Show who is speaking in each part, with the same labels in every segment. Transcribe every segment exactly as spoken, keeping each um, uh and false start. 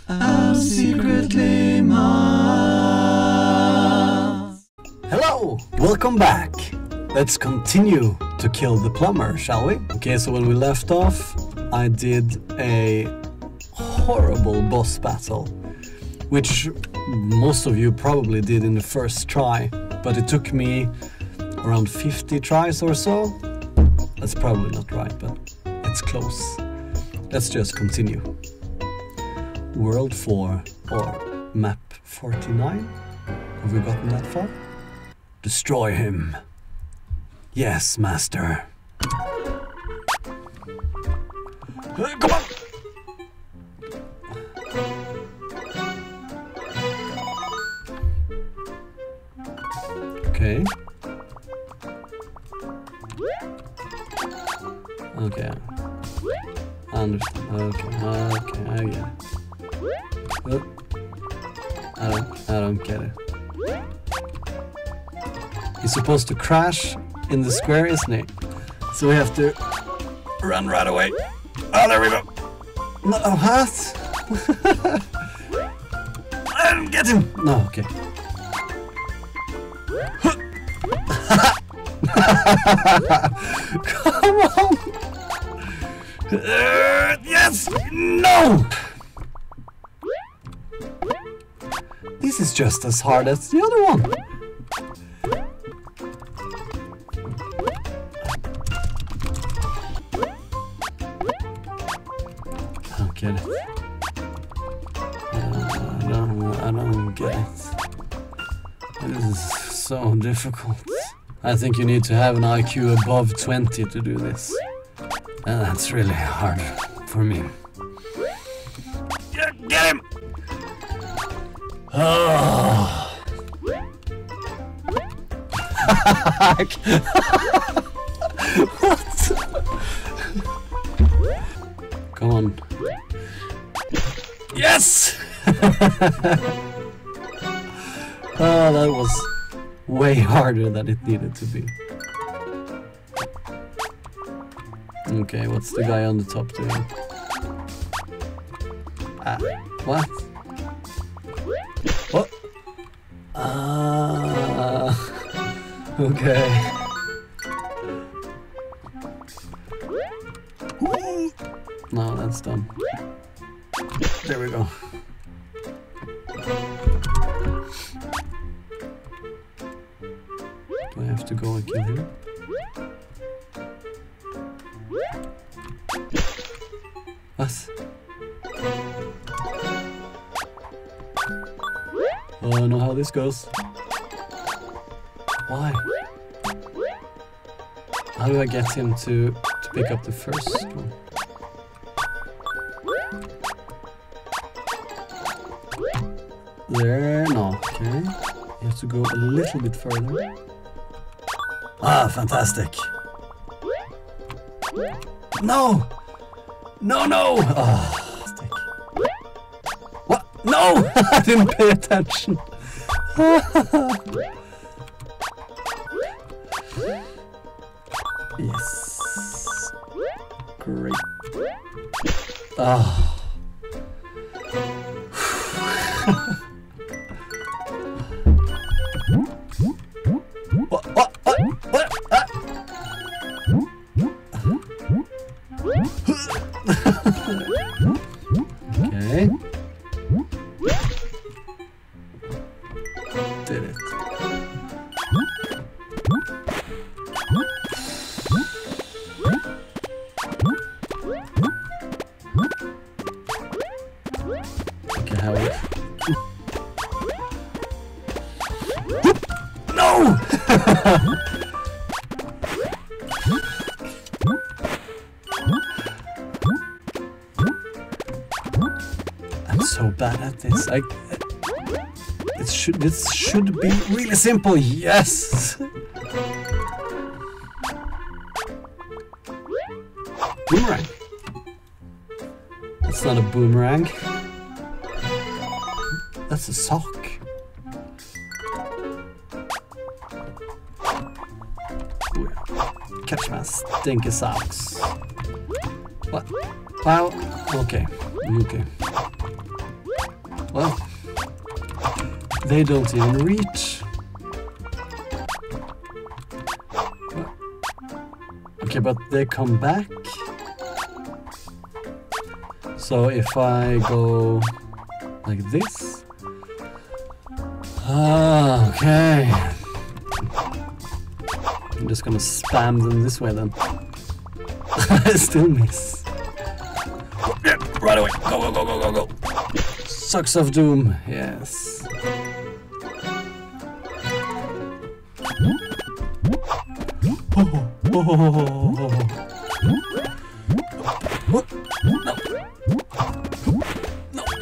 Speaker 1: ImSecretlyMads. Hello, welcome back. Let's continue to kill the plumber, shall we? Okay, so when we left off, I did a horrible boss battle, which most of you probably did in the first try, but it took me around fifty tries or so. That's probably not right, but it's close. Let's just continue. World four or map forty-nine? Have we gotten that far? Destroy him. Yes, master. Uh, come on! Okay. Okay. I understand. Okay, okay, I get it. Oh. I don't, I don't get it. He's supposed to crash in the square, isn't he? So we have to run right away. Oh, there we go. No, what? I didn't get him. No, okay. Come on. Uh, yes. No. This is just as hard as the other one. I don't get it. Uh, I don't, I don't get it. This is so difficult. I think you need to have an I Q above twenty to do this. And that's really hard for me. Get, get him! Oh. What? Come on. Yes! Oh, that was way harder than it needed to be. Okay, what's the guy on the top doing? Ah, what? What? Ah, uh, okay. No, that's done. There we go. Do I have to go and kill him? What? Oh, I know how this goes. Why? How do I get him to, to pick up the first one? There, no, okay. You have to go a little bit further. Ah, fantastic. No! No, no! Oh, stick. What? No! I didn't pay attention. Yes. Great. Ah. What? What? What? What? Ah. Okay. Did it. Okay, how is... No! I'm so bad at this. I, it should, this should be really simple. Yes. Boomerang. That's not a boomerang. That's a sock. Ooh, catch my stinky socks. What? Wow. Okay. Okay. Well, they don't even reach. Okay, but they come back. So if I go like this. Ah, okay. I'm just gonna spam them this way then. I still miss. Right away. Go, go, go, go, go, go. Sucks of doom. Yes. Oh, oh, oh, oh, oh. What? No. No.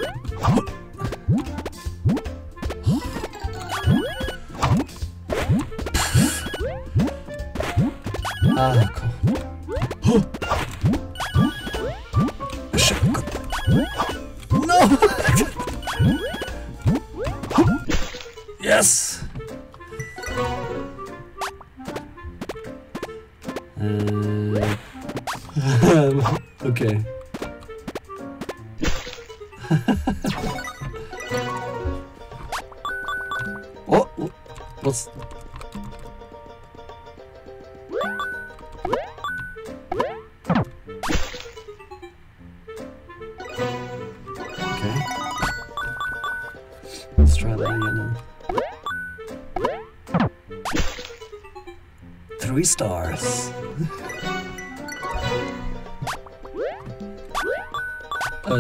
Speaker 1: Ah, cool. No! Yes! Uh, okay. Oh, what's... Okay. Let's try that again. Three stars. uh...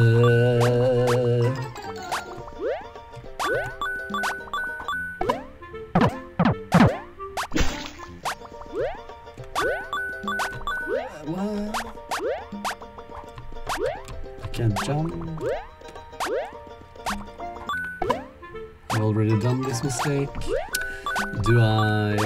Speaker 1: What? I can't jump. I've already done this mistake. Do I...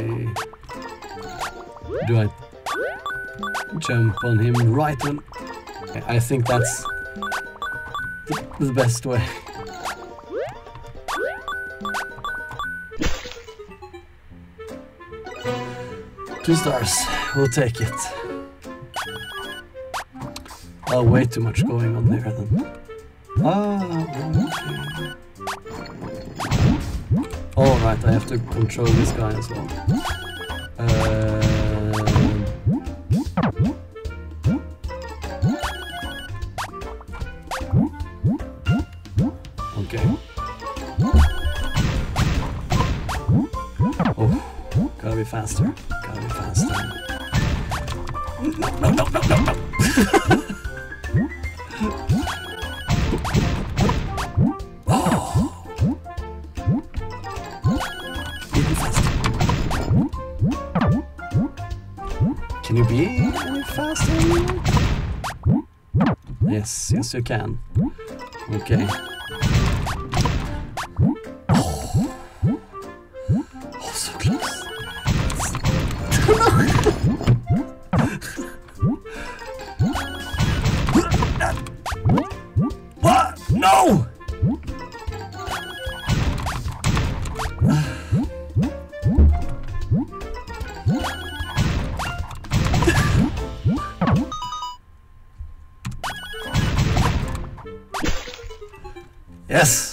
Speaker 1: Do I jump on him right when... I think that's the, the best way. Two stars. We'll take it. Oh, way too much going on there then. Ah, okay. Alright, I have to control this guy as well. Uh, okay. Oh, gotta be faster. Gotta be faster. No, no, no, no, no, no. Can you be any faster? Yes, yes you can. Okay. Oh, oh so close. What? No! Yes!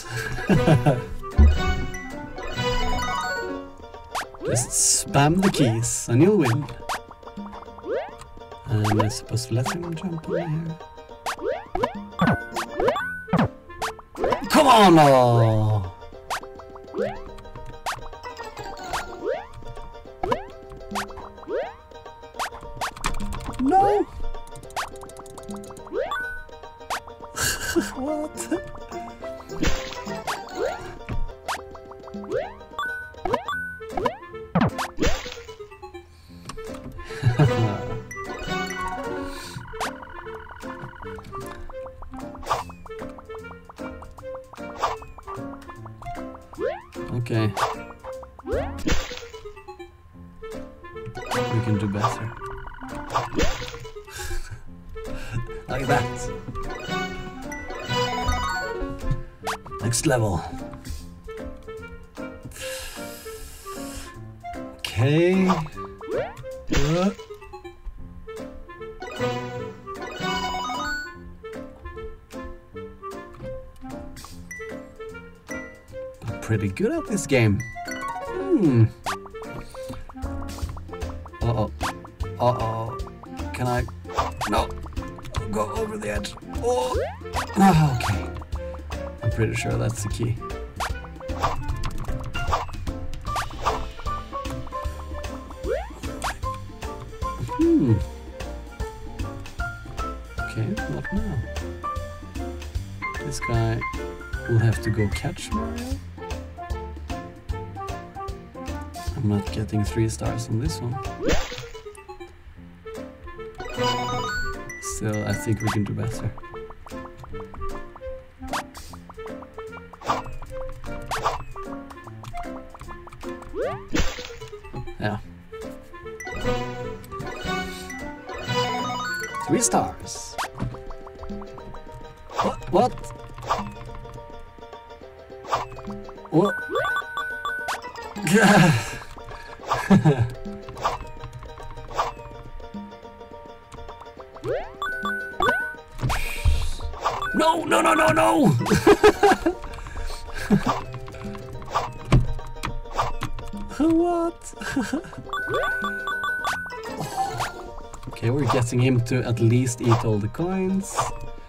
Speaker 1: Just spam the keys and you'll win. Am I supposed to let him jump over here? Come on! Oh. No! What? Okay. We can do better. Like that. Next level. Okay. Uh. pretty good at this game. Hmm. Uh-oh. Uh-oh. Can I... No. Go over the edge. Oh. Oh, okay. I'm pretty sure that's the key. Hmm. Okay, what now? This guy will have to go catch Mario. I'm not getting three stars on this one. Still, I think we can do better. Yeah. Three stars. What? What? What? No, no, no, no, no! What? Okay, we're getting him to at least eat all the coins.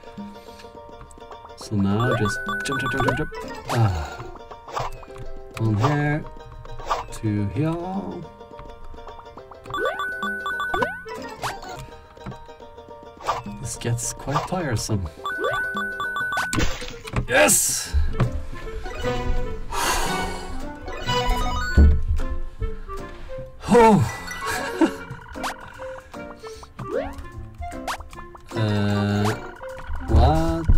Speaker 1: So now just jump, jump, jump, jump, jump. Ah. On here to here. This gets quite tiresome. Yes! Oh! uh, what?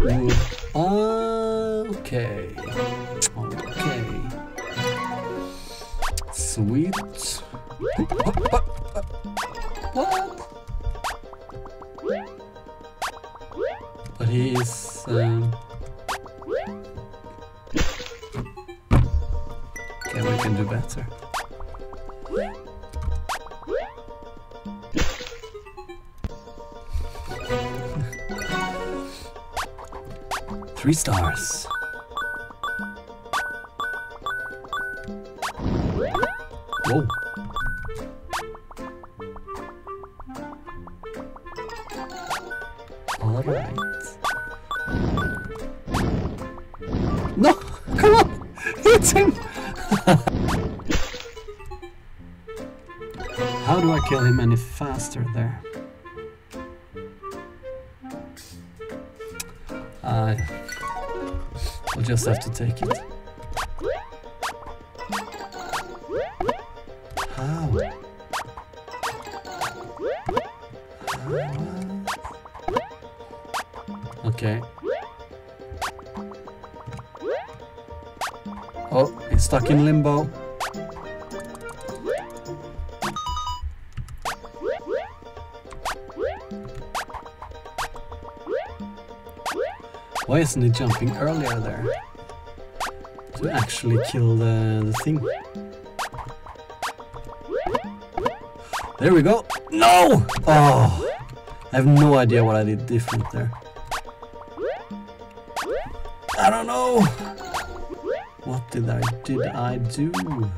Speaker 1: Okay. Okay. Sweet. What? But he's... Um... Okay, we can do better. Three stars. Whoa. All right. No, come on, hit him. How do I kill him any faster there? I will just have to take it. How? How? Okay. Oh, he's stuck in limbo. Why isn't he jumping earlier there? To actually kill the, the thing. There we go. No! Oh! I have no idea what I did different there. I don't know! What did I did I do?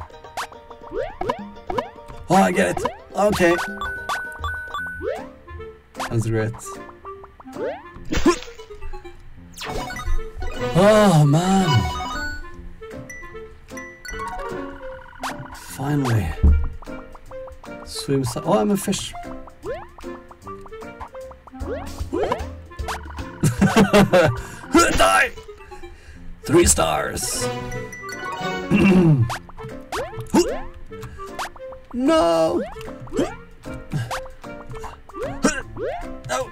Speaker 1: Oh, I get it! Okay. That's great. Oh man! Finally. Swim so- oh, I'm a fish! Die! Three stars! No! No!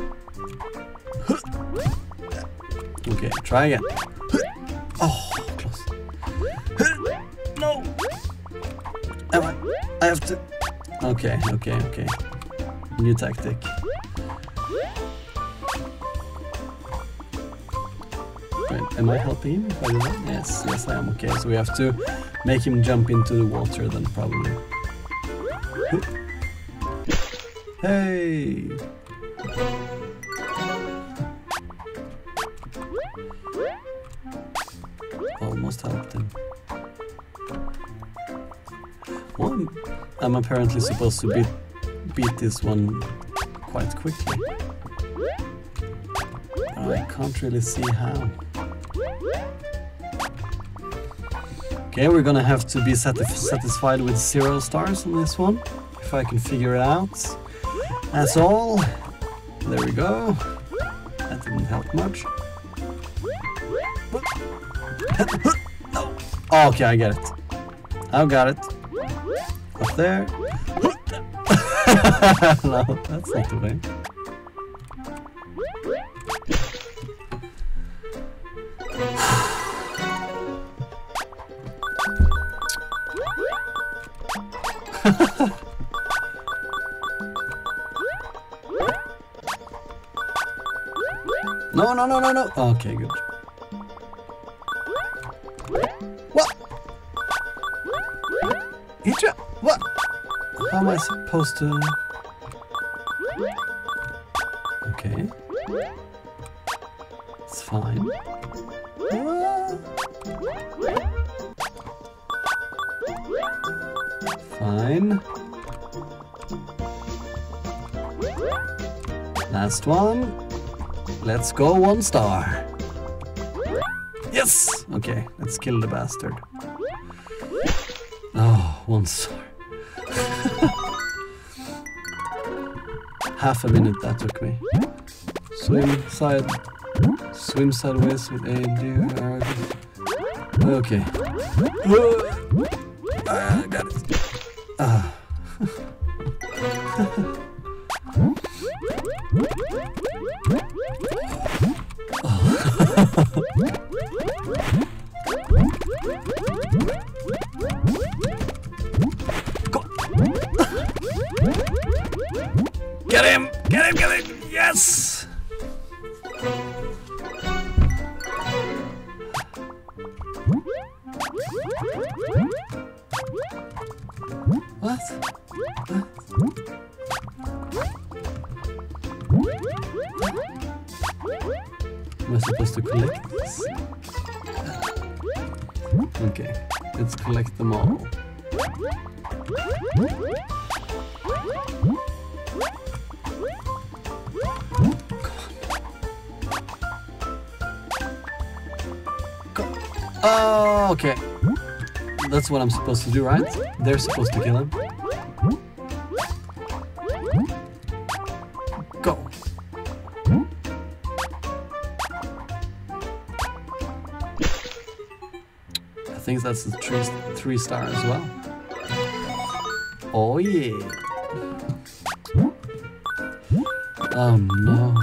Speaker 1: Okay, try again. Oh, close. No! Am I? I have to... Okay, okay, okay. New tactic. Wait, am I helping him if I do that? Yes, yes I am. Okay, so we have to make him jump into the water then, probably. Hey! Almost helped him. Oh, I'm apparently supposed to beat, beat this one quite quickly. I can't really see how. Okay, we're gonna have to be satisf satisfied with zero stars on this one, if I can figure it out. That's all. There we go. That didn't help much. Oh, okay, I get it. I've got it. Up there. No, that's not the way. No, no, no, no, no. Okay, good. What? Hit you? What? How am I supposed to? Okay. It's fine. Ah. Fine. Last one. Let's go one star. Yes! Okay, let's kill the bastard. Oh, one star. Half a minute that took me. Swim side. Swim sideways with a deer. Okay. Ah, got it. Ah. Get him! Get him! Get him! Yes! What? What? Am I supposed to collect this? Okay, let's collect them all. Oh, okay. That's what I'm supposed to do, right? They're supposed to kill him. Go. I think that's a three, three star as well. Oh yeah. Oh no.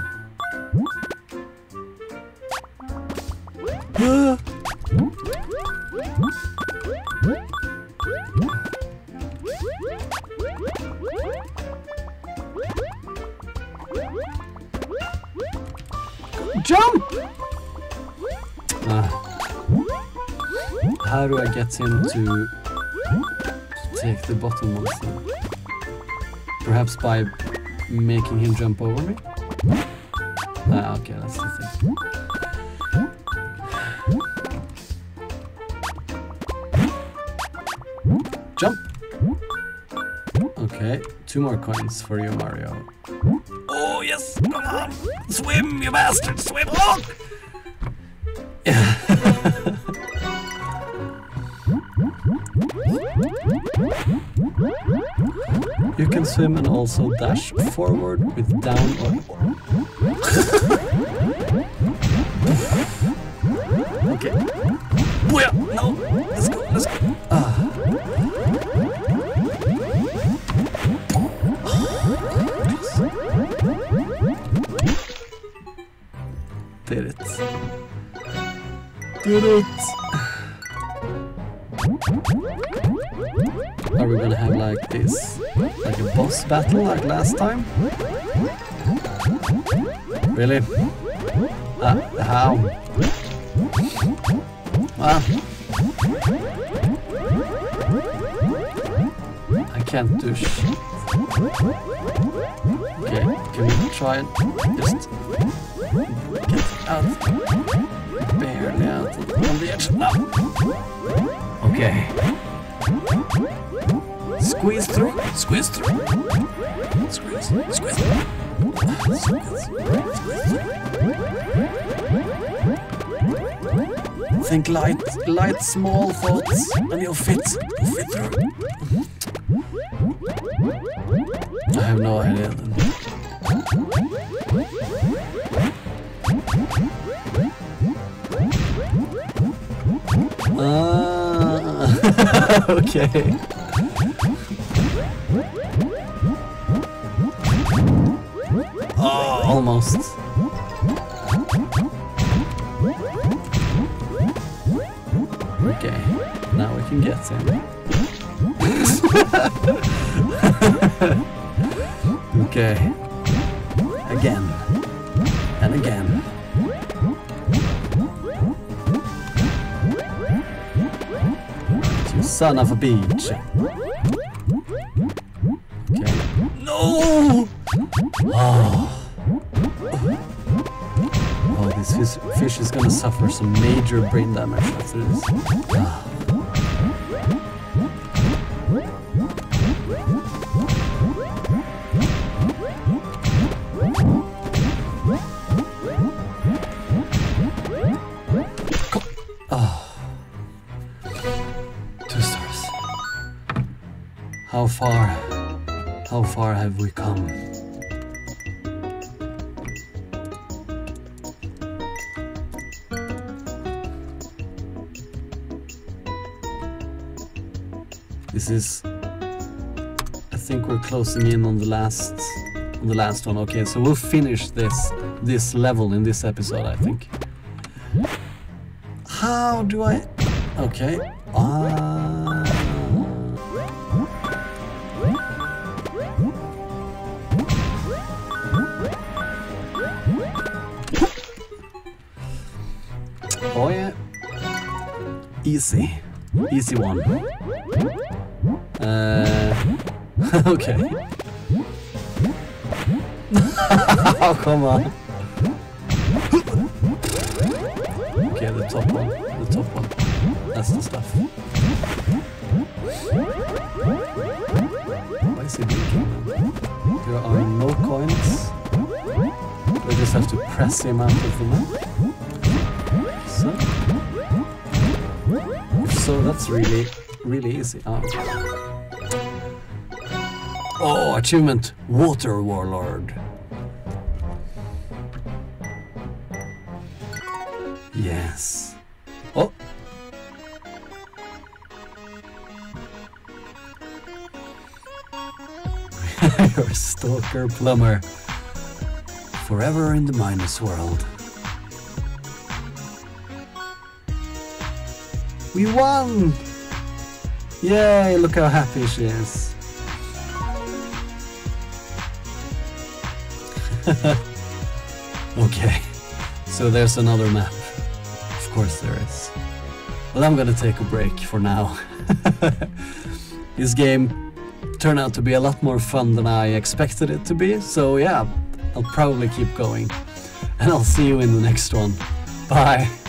Speaker 1: Jump! Ah. How do I get him to, to take the bottom ones then? Perhaps by making him jump over me? Ah, okay, that's the thing. Jump! Okay, two more coins for you, Mario. Oh, yes! Come on! Swim, you bastard! Swim! Oh! You can swim and also dash forward with down or... Okay. Booyah! No! Let's go, let's go! Ah. Did it. Did it! Are we gonna have like this? Like a boss battle like last time? Really? Ah, how? Ah. I can't do shit. Okay, can we try and just get out? Barely out on the edge. Ah. Okay. Squeeze through. Squeeze through. Squeeze. Squeeze through. Think light, light, small thoughts, and you'll fit. You'll fit through. I have no idea then. Ah, okay. Oh, almost. Okay, now we can get him. Okay. Again. And again. You son of a bitch. Okay. No! Oh. Oh, this fish, fish is gonna suffer some major brain damage after this. Ah. How far, how far have we come? This is, I think we're closing in on the last, on the last one. Okay, so we'll finish this, this level in this episode, I think. How do I, okay, ah. Oh yeah, easy, easy one. Uh, okay. Oh, come on. Okay, the top one, the top one. That's the stuff. Why is he blinking? There are no coins. We just have to press him out of the map. So, so that's really, really easy. Oh. Oh, achievement, Water Warlord. Yes. Oh. You're a stalker plumber. Forever in the minus world. We won! Yay, look how happy she is. Okay, so there's another map. Of course there is. Well, I'm gonna take a break for now. This game turned out to be a lot more fun than I expected it to be, so yeah, I'll probably keep going. And I'll see you in the next one. Bye!